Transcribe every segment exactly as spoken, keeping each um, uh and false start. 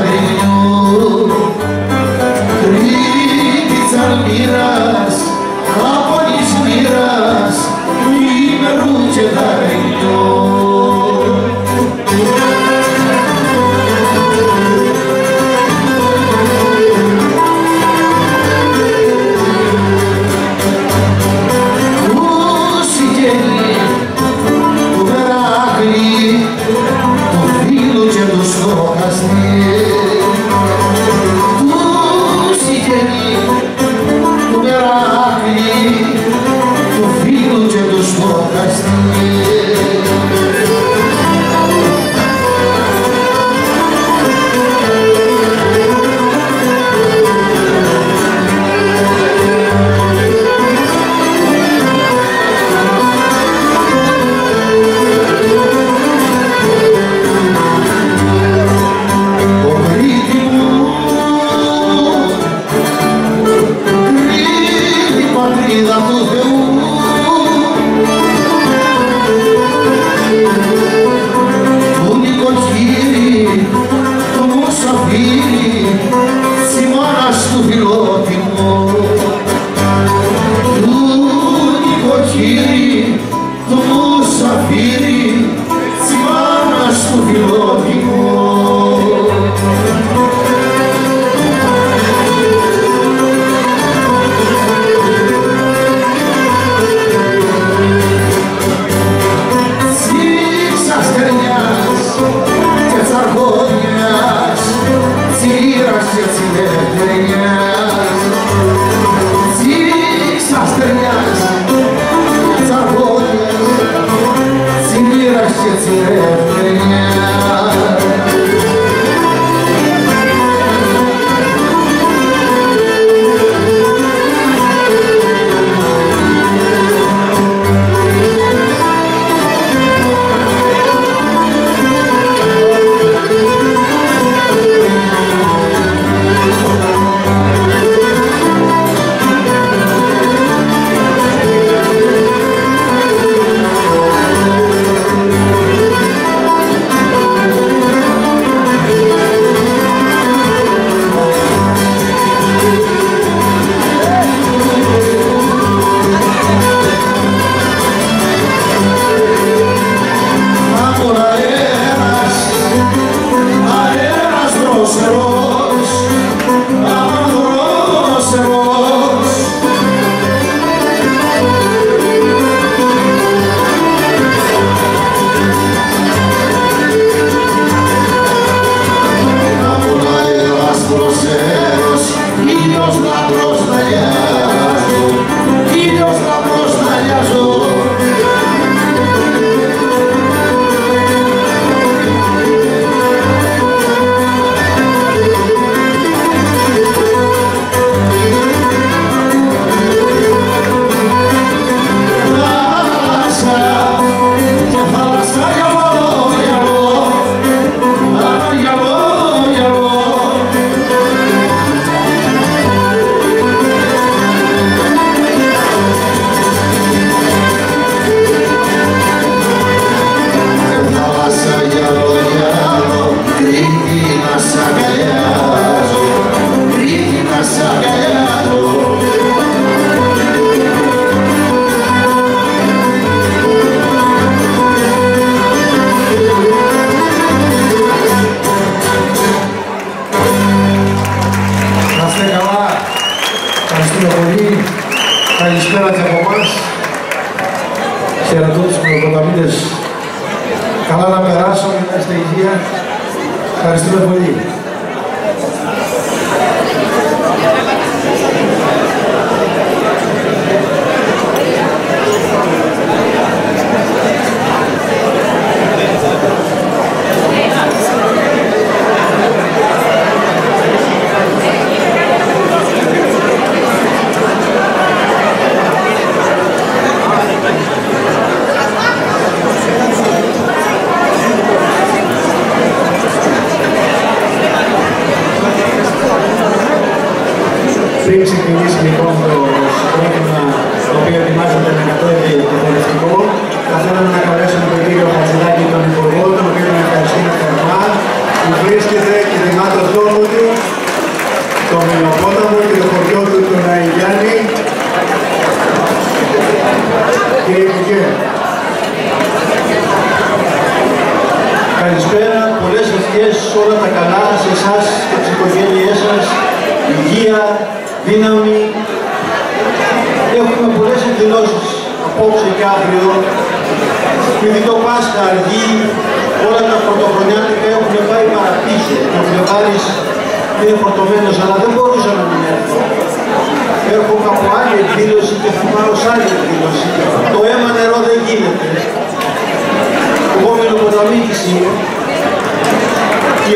Καλά να περάσουμε, να είστε υγεία. Ευχαριστούμε πολύ. Πριν ξεκινήσει λοιπόν το συγκρότημα το οποίο ετοιμάζεται με κατέβει το χωριστικό, θα θέλαμε να καλέσουμε τον κύριο Χατζηδάκη, τον Υπουργό, τον οποίο τον ευχαριστούμε θερμά που βρίσκεται και θυμάται το τόπο του, το Μελοπόταμο και το χωριό του, τον Αϊγιάννη. Κύριε Υπουργέ, καλησπέρα, πολλές ευχές, όλα τα καλά σε εσάς και τις οικογένειές σας, υγεία, δύναμη. Έχουμε πολλές εκδηλώσεις απόψε και αύριο. Επειδή το Πάσχα αργεί, όλα τα πρωτοχρονιάτικα έχουν πάει παραπίσω. Ο Φλεβάρης είναι φορτωμένος, αλλά δεν μπορούσα να μην έρθω. Έρχομαι από άλλη εκδήλωση και θα πάρω σε άλλη εκδήλωση. Το αίμα νερό δεν γίνεται. Εγώ Μελοποταμίτης είμαι και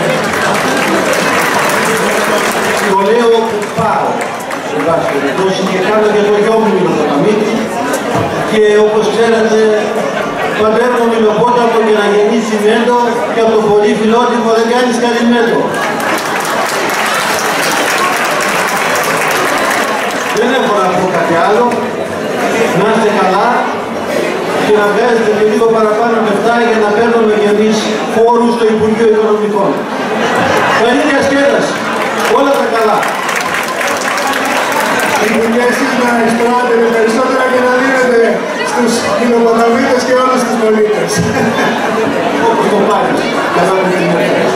το λέω που πάω. Και κάνω και το γιο μου Μελοποταμίτη και όπως ξέρετε πατέρνω Μελοπόταμο και να γεννήσει τσιμέντο και από το πολύ φιλότιμο δεν κάνεις καλυμμέντο. Δεν έχω να πω κάτι άλλο. Να είστε καλά και να βγάζετε και λίγο παραπάνω λεφτά για να παίρνουμε και εμείς φόρους στο Υπουργείο Οικονομικών. Καλή διασκέδαση. Όλα τα καλά. Υπουργέ, εσείς να εισπράτετε περισσότερα και να δίνετε στους Μελοποταμίτες και όλους τους πολίτες. Όπως το πάρεις. Καλά με την ευχαριστώ.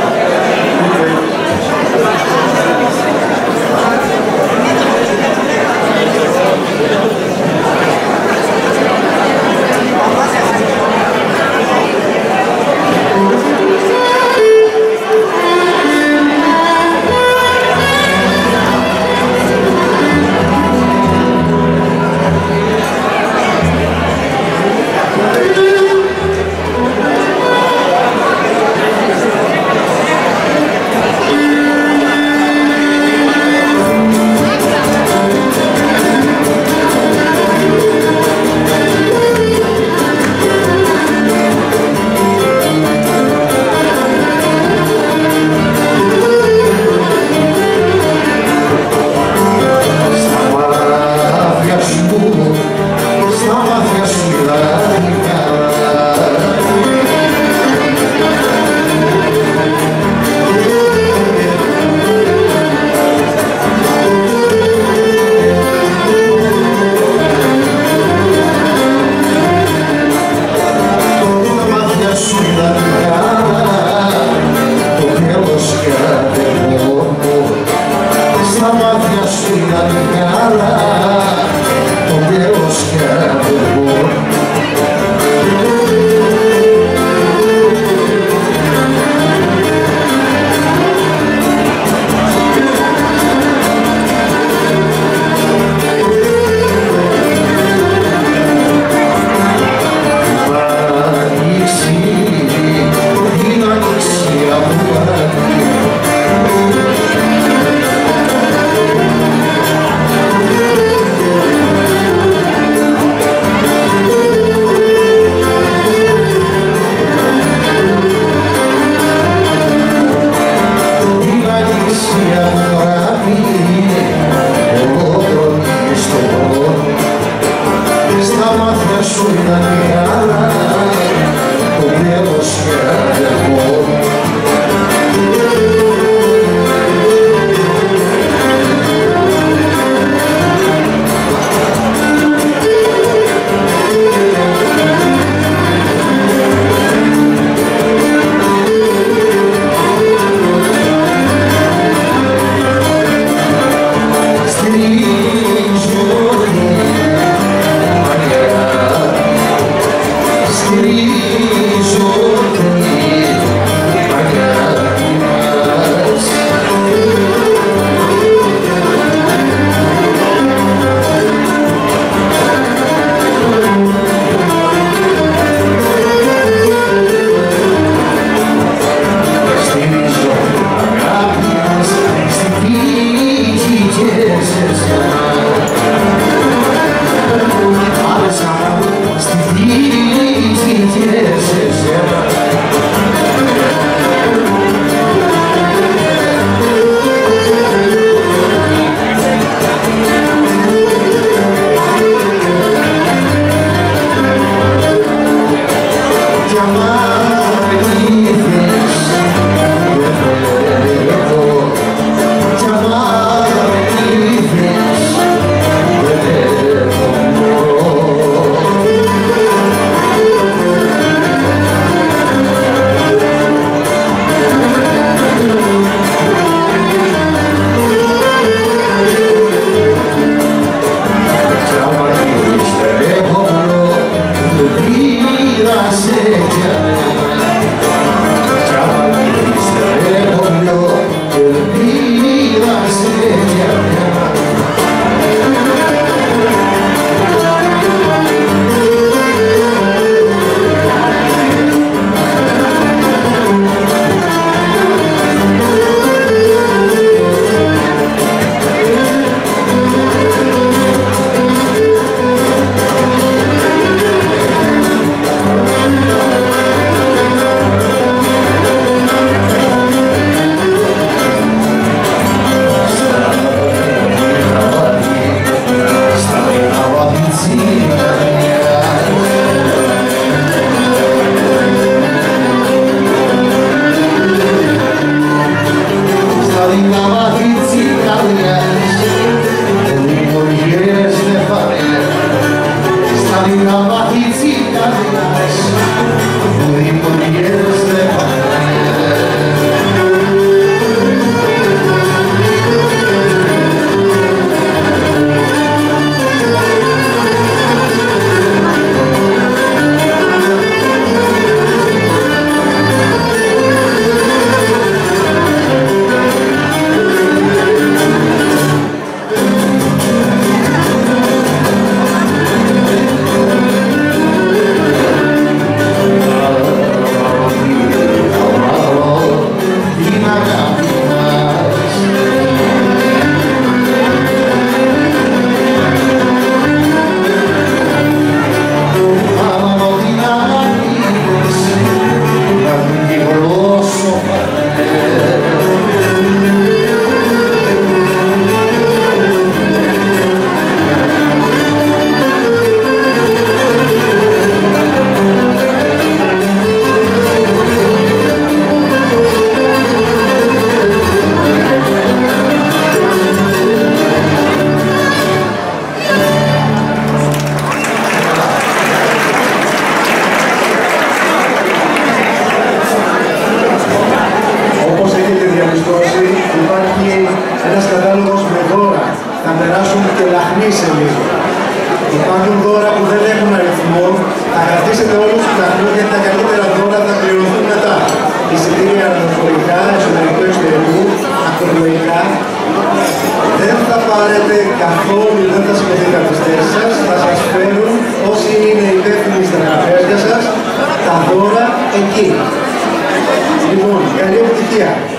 Ηρεμήσε λίγο. Υπάρχουν δώρα που δεν έχουν αριθμό. Θα κρατήσετε όλους τους λαχνούς γιατί τα καλύτερα δώρα θα πληρωθούν μετά. Εισιτήρια αεροπορικά, εσωτερικού εξωτερικού, αυτολογικά. Δεν θα πάρετε καθόλου, δεν θα συμμετέχετε από τις θέσεις σας. Θα σας φέρουν όσοι είναι υπεύθυνοι στα τραπέζια σας τα δώρα εκεί. Λοιπόν, καλή επιτυχία.